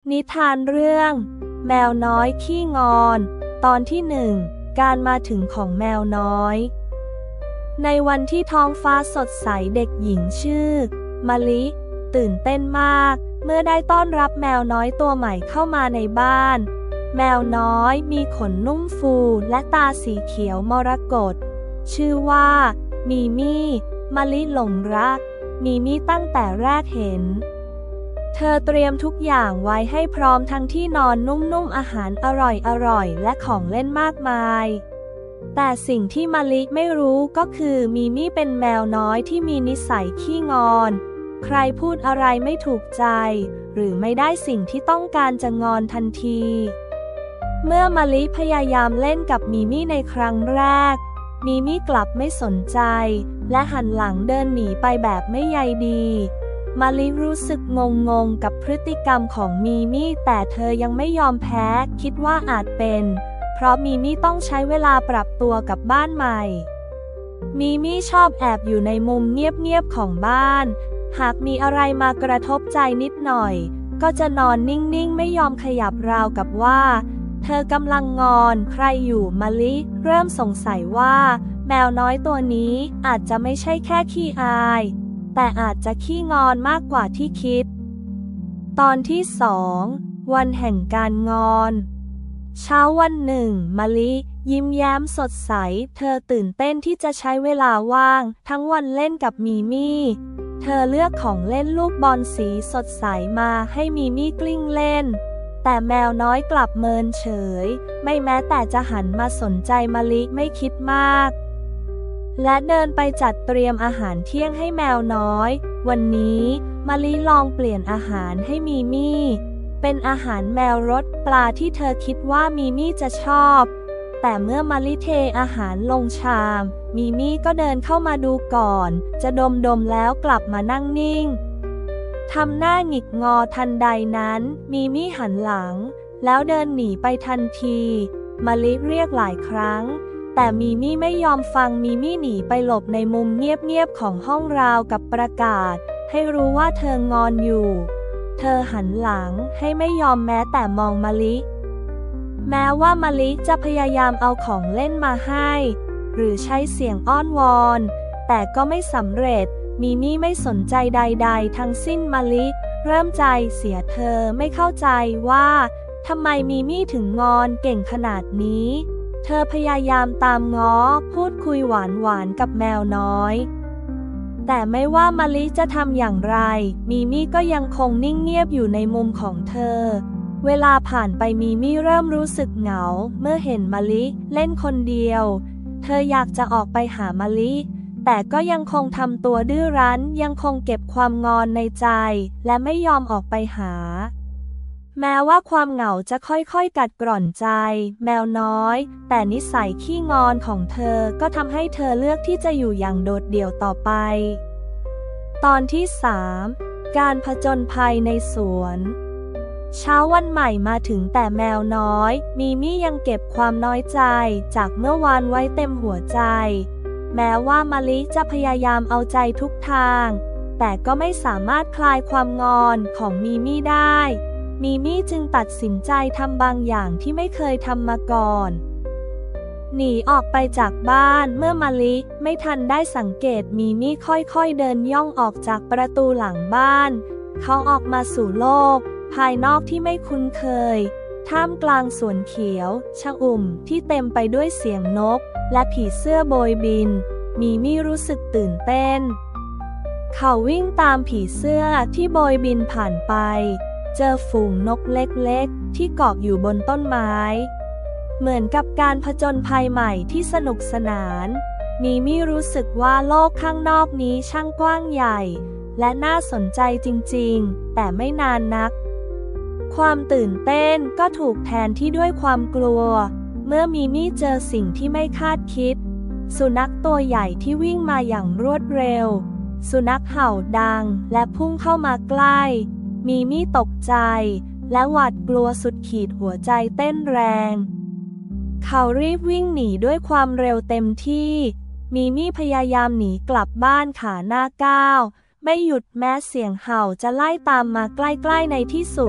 นิทานเรื่องแมวน้อยขี้งอนตอนที่การมาถึงของแมวน้อยในวันที่ท้องฟ้าสดใสเด็กหญิงชื่อมะลิตื่นเต้นมากเมื่อได้ต้อนรับแมวน้อยตัวใหม่เข้ามาในบ้านแมวน้อยมีขนนุ่มฟูและตาสีเขียวมรกตชื่อว่ามีมี่มะลิหลงรักมีมี่ตั้งแต่แรกเห็นเธอเตรียมทุกอย่างไว้ให้พร้อมทั้งที่นอนนุ่มๆอาหารอร่อยและของเล่นมากมายแต่สิ่งที่มะลิไม่รู้ก็คือมีมี่เป็นแมวน้อยที่มีนิสัยขี้งอนใครพูดอะไรไม่ถูกใจหรือไม่ได้สิ่งที่ต้องการจะงอนทันทีเมื่อมะลิพยายามเล่นกับมีมี่ในครั้งแรกมีมี่กลับไม่สนใจและหันหลังเดินหนีไปแบบไม่ใยดีมะลิรู้สึกงงกับพฤติกรรมของมีมี่แต่เธอยังไม่ยอมแพ้คิดว่าอาจเป็นเพราะมีมี่ต้องใช้เวลาปรับตัวกับบ้านใหม่มีมี่ชอบแอบอยู่ในมุมเงียบๆของบ้านหากมีอะไรมากระทบใจนิดหน่อยก็จะนอนนิ่งๆไม่ยอมขยับราวกับว่าเธอกำลังงอนใครอยู่มะลิเริ่มสงสัยว่าแมวน้อยตัวนี้อาจจะไม่ใช่แค่ขี้อายแต่อาจจะขี้งอนมากกว่าที่คิดตอนที่วันแห่งการงอนเช้าวันหนึ่งมะลิยิ้มแย้มสดใสเธอตื่นเต้นที่จะใช้เวลาว่างทั้งวันเล่นกับมีมี่เธอเลือกของเล่นลูกบอลสีสดใสมาให้มีมี่กลิ้งเล่นแต่แมวน้อยกลับเมินเฉยไม่แม้แต่จะหันมาสนใจมะลิไม่คิดมากและเดินไปจัดเตรียมอาหารเที่ยงให้แมวน้อยวันนี้มะลิลองเปลี่ยนอาหารให้มีมี่เป็นอาหารแมวรสปลาที่เธอคิดว่ามีมี่จะชอบแต่เมื่อมะลิเทอาหารลงชามมีมี่ก็เดินเข้ามาดูก่อนจะดมแล้วกลับมานั่งนิ่งทำหน้าหงิกงอทันใดนั้นมีมี่หันหลังแล้วเดินหนีไปทันทีมะลิเรียกหลายครั้งแต่มีมี่ไม่ยอมฟังมีมี่หนีไปหลบในมุมเงียบๆของห้องราวกับประกาศให้รู้ว่าเธองอนอยู่เธอหันหลังให้ไม่ยอมแม้แต่มองมะลิแม้ว่ามะลิจะพยายามเอาของเล่นมาให้หรือใช้เสียงอ้อนวอนแต่ก็ไม่สำเร็จมีมี่ไม่สนใจใดๆทั้งสิ้นมะลิเริ่มใจเสียเธอไม่เข้าใจว่าทำไมมีมี่ถึงงอนเก่งขนาดนี้เธอพยายามตามง้อพูดคุยหวานกับแมวน้อยแต่ไม่ว่ามะลิจะทำอย่างไรมีมี่ก็ยังคงนิ่งเงียบอยู่ในมุมของเธอเวลาผ่านไปมีมี่เริ่มรู้สึกเหงาเมื่อเห็นมะลิเล่นคนเดียวเธออยากจะออกไปหามะลิแต่ก็ยังคงทำตัวดื้อรั้นยังคงเก็บความงอนในใจและไม่ยอมออกไปหาแม้ว่าความเหงาจะค่อยๆกัดกร่อนใจแมวน้อยแต่นิสัยขี้งอนของเธอก็ทำให้เธอเลือกที่จะอยู่อย่างโดดเดี่ยวต่อไปตอนที่การผจญภัยในสวนเช้าวันใหม่มาถึงแต่แมวน้อยมีมี่ยังเก็บความน้อยใจจากเมื่อวานไว้เต็มหัวใจแม้ว่ามะลิจะพยายามเอาใจทุกทางแต่ก็ไม่สามารถคลายความงอนของมีมี่ได้มีมี่จึงตัดสินใจทำบางอย่างที่ไม่เคยทำมาก่อนหนีออกไปจากบ้านเมื่อมะลิไม่ทันได้สังเกตมีมี่ค่อยๆเดินย่องออกจากประตูหลังบ้านเขาออกมาสู่โลกภายนอกที่ไม่คุ้นเคยท่ามกลางสวนเขียวชอุ่มที่เต็มไปด้วยเสียงนกและผีเสื้อโบยบินมีมี่รู้สึกตื่นเต้นเขาวิ่งตามผีเสื้อที่โบยบินผ่านไปเจอฝูงนกเล็กๆที่เกาะอยู่บนต้นไม้เหมือนกับการผจญภัยใหม่ที่สนุกสนานมีมี่รู้สึกว่าโลกข้างนอกนี้ช่างกว้างใหญ่และน่าสนใจจริงๆแต่ไม่นานนักความตื่นเต้นก็ถูกแทนที่ด้วยความกลัวเมื่อมีมี่เจอสิ่งที่ไม่คาดคิดสุนัขตัวใหญ่ที่วิ่งมาอย่างรวดเร็วสุนัขเห่าดังและพุ่งเข้ามาใกล้มีมี่ตกใจและหวาดกลัวสุดขีดหัวใจเต้นแรงเขารีบวิ่งหนีด้วยความเร็วเต็มที่มีมี่พยายามหนีกลับบ้านขาหน้าก้าวไม่หยุดแม้เสียงเห่าจะไล่ตามมาใกล้ๆในที่สุด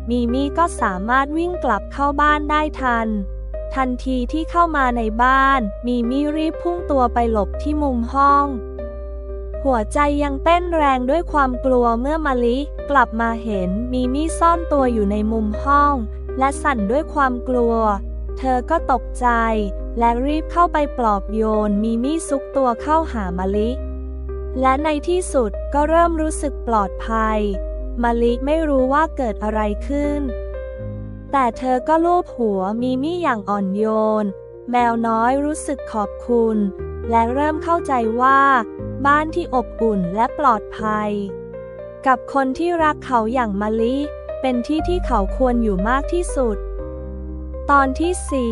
มีมี่ก็สามารถวิ่งกลับเข้าบ้านได้ทันทีที่เข้ามาในบ้านมีมี่รีบพุ่งตัวไปหลบที่มุมห้องหัวใจยังเต้นแรงด้วยความกลัวเมื่อมะลิกลับมาเห็นมีมี่ซ่อนตัวอยู่ในมุมห้องและสั่นด้วยความกลัวเธอก็ตกใจและรีบเข้าไปปลอบโยนมีมี่ซุกตัวเข้าหามะลิและในที่สุดก็เริ่มรู้สึกปลอดภัยมะลิไม่รู้ว่าเกิดอะไรขึ้นแต่เธอก็ลูบหัวมีมี่อย่างอ่อนโยนแมวน้อยรู้สึกขอบคุณและเริ่มเข้าใจว่าบ้านที่อบอุ่นและปลอดภัยกับคนที่รักเขาอย่างมะลิเป็นที่เขาควรอยู่มากที่สุดตอนที่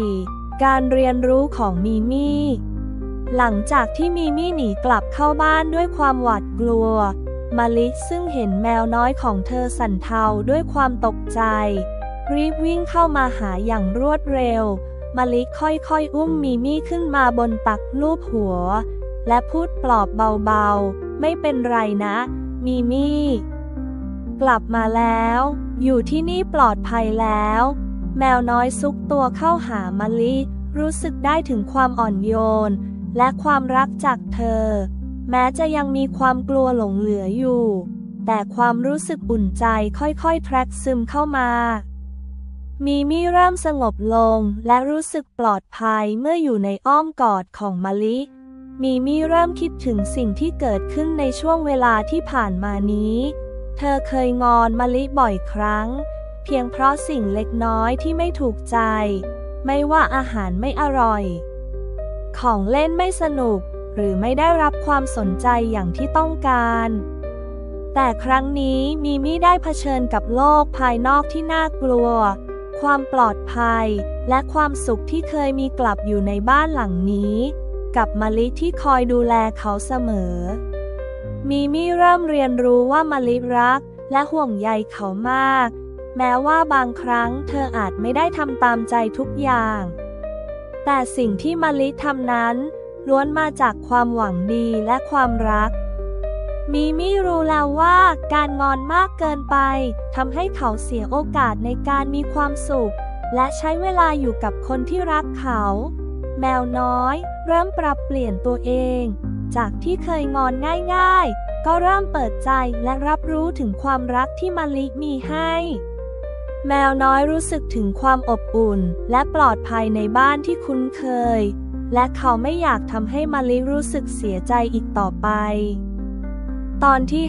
4 การเรียนรู้ของมีมี่หลังจากที่มีมี่หนีกลับเข้าบ้านด้วยความหวาดกลัวมะลิซึ่งเห็นแมวน้อยของเธอสั่นเทาด้วยความตกใจรีบวิ่งเข้ามาหาอย่างรวดเร็วมะลิค่อยๆอุ้มมีมี่ขึ้นมาบนตักลูบหัวและพูดปลอบเบาๆไม่เป็นไรนะมีมี่กลับมาแล้วอยู่ที่นี่ปลอดภัยแล้วแมวน้อยซุกตัวเข้าหามะลิรู้สึกได้ถึงความอ่อนโยนและความรักจากเธอแม้จะยังมีความกลัวหลงเหลืออยู่แต่ความรู้สึกอุ่นใจค่อยๆแทรกซึมเข้ามามีมี่เริ่มสงบลงและรู้สึกปลอดภัยเมื่ออยู่ในอ้อมกอดของมะลิมีมี่เริ่มคิดถึงสิ่งที่เกิดขึ้นในช่วงเวลาที่ผ่านมานี้เธอเคยงอนมะลิบ่อยครั้งเพียงเพราะสิ่งเล็กน้อยที่ไม่ถูกใจไม่ว่าอาหารไม่อร่อยของเล่นไม่สนุกหรือไม่ได้รับความสนใจอย่างที่ต้องการแต่ครั้งนี้มีมี่ได้เผชิญกับโลกภายนอกที่น่ากลัวความปลอดภัยและความสุขที่เคยมีกลับอยู่ในบ้านหลังนี้กับมะลิที่คอยดูแลเขาเสมอมีมี่เริ่มเรียนรู้ว่ามะลิรักและห่วงใยเขามากแม้ว่าบางครั้งเธออาจไม่ได้ทำตามใจทุกอย่างแต่สิ่งที่มะลิทำนั้นล้วนมาจากความหวังดีและความรักมีมี่รู้แล้วว่าการงอนมากเกินไปทำให้เขาเสียโอกาสในการมีความสุขและใช้เวลาอยู่กับคนที่รักเขาแมวน้อยเริ่มปรับเปลี่ยนตัวเองจากที่เคยงอนง่ายๆก็เริ่มเปิดใจและรับรู้ถึงความรักที่มะลิมีให้แมวน้อยรู้สึกถึงความอบอุ่นและปลอดภัยในบ้านที่คุ้นเคยและเขาไม่อยากทำให้มะลิรู้สึกเสียใจอีกต่อไปตอนที่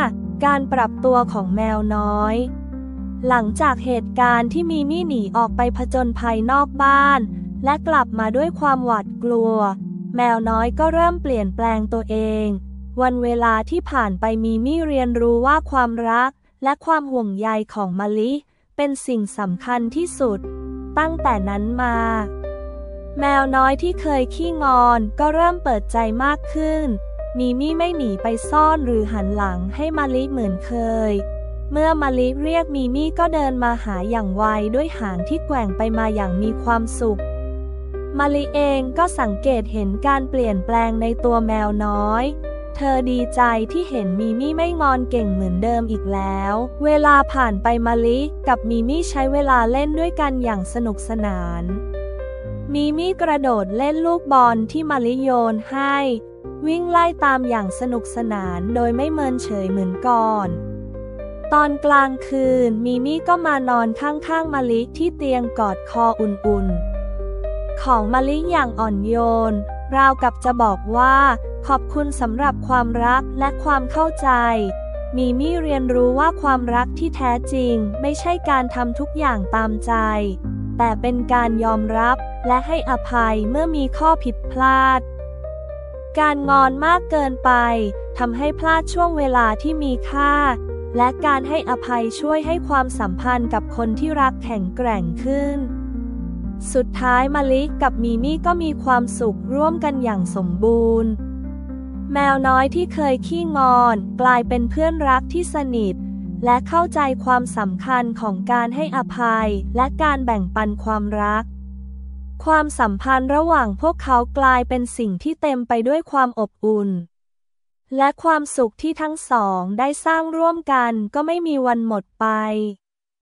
5 การปรับตัวของแมวน้อยหลังจากเหตุการณ์ที่มีมี่หนีออกไปผจญภัยนอกบ้านและกลับมาด้วยความหวาดกลัวแมวน้อยก็เริ่มเปลี่ยนแปลงตัวเองวันเวลาที่ผ่านไปมีมี่เรียนรู้ว่าความรักและความห่วงใยของมะลิเป็นสิ่งสำคัญที่สุดตั้งแต่นั้นมาแมวน้อยที่เคยขี้งอนก็เริ่มเปิดใจมากขึ้นมีมี่ไม่หนีไปซ่อนหรือหันหลังให้มะลิเหมือนเคยเมื่อมะลิเรียกมีมี่ก็เดินมาหาอย่างไวด้วยหางที่แกว่งไปมาอย่างมีความสุขมะลิเองก็สังเกตเห็นการเปลี่ยนแปลงในตัวแมวน้อยเธอดีใจที่เห็นมีมี่ไม่งอนเก่งเหมือนเดิมอีกแล้วเวลาผ่านไปมะลิกับมีมี่ใช้เวลาเล่นด้วยกันอย่างสนุกสนานมีมี่กระโดดเล่นลูกบอลที่มะลิโยนให้วิ่งไล่ตามอย่างสนุกสนานโดยไม่เมินเฉยเหมือนก่อนตอนกลางคืนมีมี่ก็มานอนข้างๆมะลิที่เตียงกอดคออุ่นๆของมะลิอย่างอ่อนโยนราวกับจะบอกว่าขอบคุณสำหรับความรักและความเข้าใจมีมี่เรียนรู้ว่าความรักที่แท้จริงไม่ใช่การทำทุกอย่างตามใจแต่เป็นการยอมรับและให้อภัยเมื่อมีข้อผิดพลาดการงอนมากเกินไปทำให้พลาดช่วงเวลาที่มีค่าและการให้อภัยช่วยให้ความสัมพันธ์กับคนที่รักแข็งแกร่งขึ้นสุดท้ายมะลิกับมีมี่ก็มีความสุขร่วมกันอย่างสมบูรณ์แมวน้อยที่เคยขี้งอนกลายเป็นเพื่อนรักที่สนิทและเข้าใจความสำคัญของการให้อภัยและการแบ่งปันความรักความสัมพันธ์ระหว่างพวกเขากลายเป็นสิ่งที่เต็มไปด้วยความอบอุ่นและความสุขที่ทั้งสองได้สร้างร่วมกันก็ไม่มีวันหมดไป